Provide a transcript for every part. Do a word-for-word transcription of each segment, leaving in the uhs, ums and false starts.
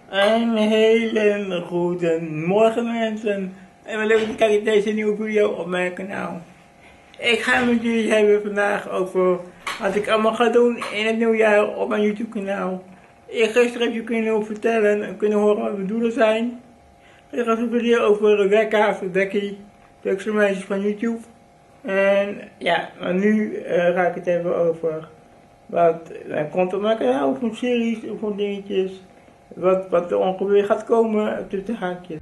Een hele goede morgen mensen en wat leuk dat je kijkt naar deze nieuwe video op mijn kanaal. Ik ga met jullie hebben vandaag over wat ik allemaal ga doen in het nieuwjaar op mijn YouTube kanaal. Eergisteren heb je kunnen vertellen en kunnen horen wat mijn doelen zijn. Ik ga een video over Rebecca of Becky, de leukste meisjes van YouTube. En ja, maar nu uh, ga ik het hebben over wat er komt op mijn kanaal, van series of van dingetjes. Wat, wat er ongeveer gaat komen tussen de haakjes.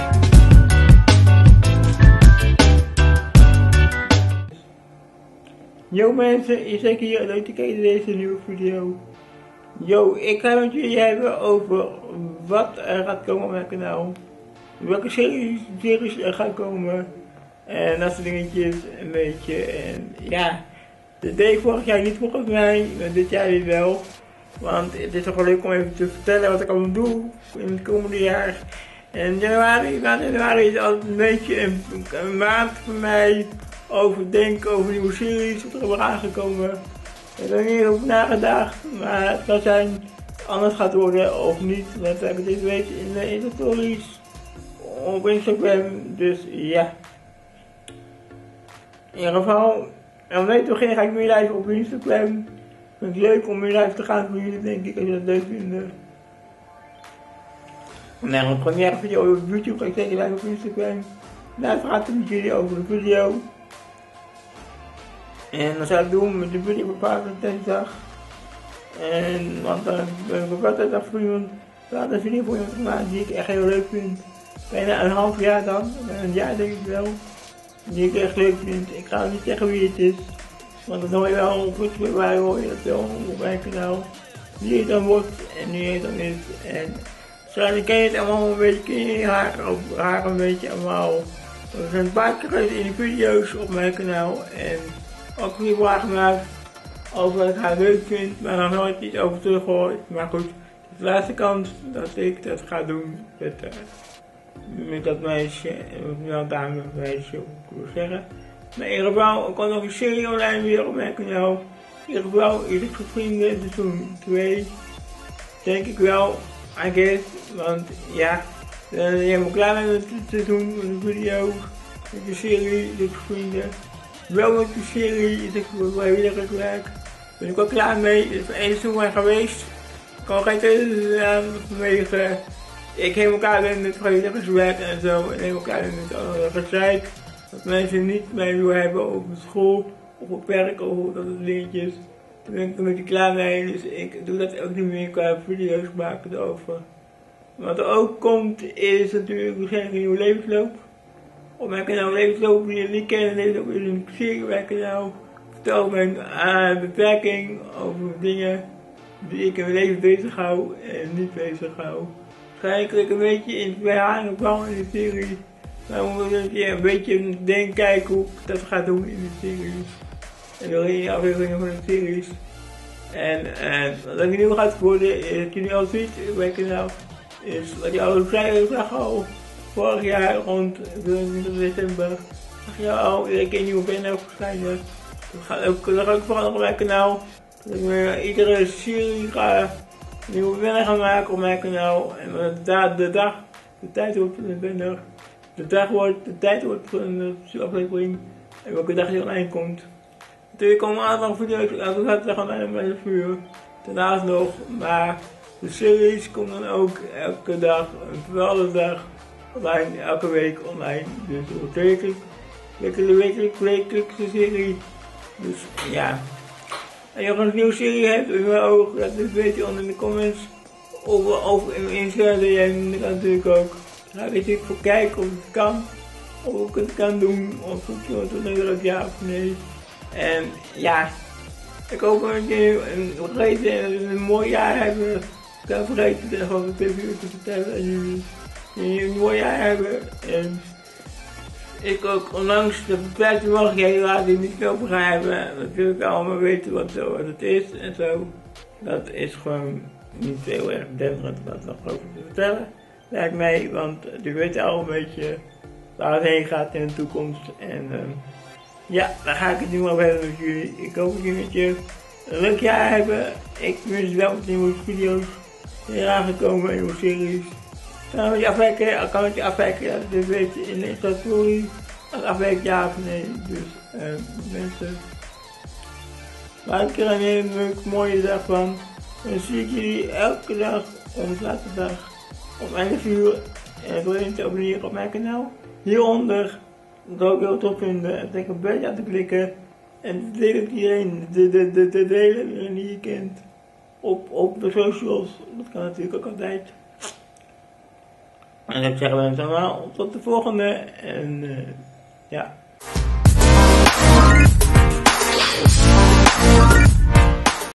Yo mensen, je zeker hier leuk te kijken naar deze nieuwe video. Yo, ik ga met jullie hebben over wat er gaat komen op mijn kanaal. Welke series, series er gaan komen. En dat soort dingetjes een beetje. En ja, dat deed ik vorig jaar niet volgens mij, maar dit jaar weer wel. Want het is toch wel leuk om even te vertellen wat ik allemaal doe in het komende jaar. En januari, maand januari is altijd een beetje een, een maand voor mij overdenken over nieuwe series, wat er allemaal aangekomen. Ik heb er niet over nagedacht, maar het kan zijn anders gaat worden of niet. Dat heb ik dit weten in de, in de stories op Instagram, dus ja. In ieder geval, en om mee te beginnen ga ik meer live op Instagram. Ik vind het leuk om meer live te gaan voor jullie, denk ik, als je dat leuk vindt. Nee, want gewoon niet video op YouTube, ga ik zeker live op Instagram. Daar praten ik met jullie over de video. En dat zou ik doen met de video op Valentijnsdag. En want dan ben ik op Valentijnsdag voor iemand, laat een video voor iemand gemaakt die ik echt heel leuk vind. Bijna een half jaar dan, een jaar denk ik wel. Die ik echt leuk vind. Ik ga niet zeggen wie het is. Want dat hoor je wel op februari, hoor je dat wel op mijn kanaal. Wie het dan wordt en wie het dan is. En waarschijnlijk ken je het allemaal een beetje, ken je haar, haar een beetje allemaal. Er zijn een paar keer geweest in de video's op mijn kanaal. En ook weer vragen gemaakt over wat ik haar leuk vind. Maar nog nooit iets over teruggehoord. Maar goed, het is de laatste kans dat ik dat ga doen met, uh, met dat meisje. Wel dame meisje, moet ik zeggen. Maar in ieder geval, ik kan nog een serie online weer op mijn kanaal. In ieder geval, is het Vrienden seizoen twee. Denk ik wel, I guess. Want ja, dan ben je helemaal klaar met het seizoen, met de video, met de serie, Is het Vrienden. Wel met de serie, is het vrijwilligerswerk. Ben ik wel klaar mee. Het is één seizoen maar geweest. Ik kan geen tweede aan vanwege ik helemaal klaar ben met vrijwilligerswerk en zo. En helemaal klaar ben met alle gezeik. Dat mensen niet mee willen hebben op school, of op werk, of dat soort dingetjes. Daar ben ik een beetje klaar mee, dus ik doe dat ook niet meer qua video's maken erover. Wat er ook komt is natuurlijk waarschijnlijk een nieuwe levensloop. Op mijn kanaal Levensloop, die jullie kennen, Levensloop is een serie op mijn kanaal. Ik vertel mijn uh, beperking over dingen die ik in mijn leven bezig hou en niet bezig hou. Waarschijnlijk een beetje in het verhaal kwam in de serie. Maar we moeten een beetje denken, kijken hoe ik dat ga doen in de series. En dan in de afleveringen van de series. En, en wat er nu gaat worden, is dat je nu al ziet op mijn kanaal, is wat je al zei, zag al vorig jaar rond vierentwintig december, zag je al iedere keer een nieuwe band ook verschijnen. Dat gaat ook, dat gaat ook veranderen op mijn kanaal. Dat ik me iedere serie ga een nieuwe band gaan maken op mijn kanaal. En de, de dag, de tijd wordt van de band. De dag wordt, de tijd wordt van de aflevering en welke dag die online komt. Natuurlijk komen een aantal video's elke zaterdag online om vijf uur. Daarnaast nog, maar de series komt dan ook elke dag, voor alle dag online, elke week online. Dus het wordt wekelijk, wekelijk, wekelijk, wekelijkse serie. Dus ja. En als je nog een nieuwe serie hebt, wil je ook laat het weten onder in de comments. Of, of in Instagram, dat kan natuurlijk ook. Daar ga ik natuurlijk voor kijken of het kan, of ik het kan doen, of ik het natuurlijk ja of nee. En ja, ik hoop dat je een, vergeten, een mooi jaar hebben. Ik kan vergeten het gewoon twee uur te vertellen aan jullie. Je een mooi jaar hebben. En ik ook, ondanks de beperkte mogelijkheden waar ik niet veel begrijpen, natuurlijk allemaal weten wat, zo, wat het is en zo. Dat is gewoon niet heel erg denderend om dat nog over te vertellen. Lijkt mij, want je weet al een beetje waar het heen gaat in de toekomst. En uh, ja, daar ga ik het nu wel hebben met jullie. Ik hoop dat jullie een leuk jaar hebben. Ik wens wel wat nieuwe video's hier aangekomen in uw series. Kan het je afwijken, kan het je afwijken, laat het weten in de Insta-story. Als het afwijkt ja of nee. Dus uh, mensen, maak er een hele leuke, mooie dag van. Dan zie ik jullie elke dag om de laatste dag om elf uur. En wil je te abonneren op mijn kanaal? Hieronder, dat zou ik heel tof vinden. En denk een beetje aan te klikken. En deel het iedereen, de, de, de, de delen iedereen die je kent. Op, op de socials, dat kan natuurlijk ook altijd. En dan zeggen we mensen allemaal tot de volgende. En uh, ja.